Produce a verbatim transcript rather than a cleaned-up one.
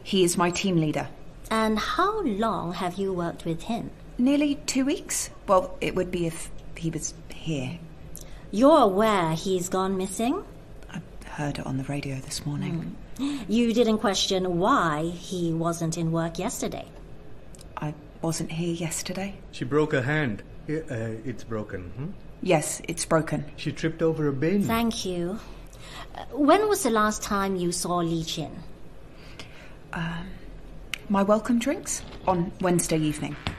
He is my team leader. And how long have you worked with him? Nearly two weeks. Well, it would be if he was here. You're aware he's gone missing? I heard it on the radio this morning. Mm. You didn't question why he wasn't in work yesterday? I wasn't here yesterday. She broke her hand. Uh, it's broken. Hmm? Yes, it's broken. She tripped over a bin. Thank you. Uh, when was the last time you saw Li Qin? Um, my welcome drinks on Wednesday evening.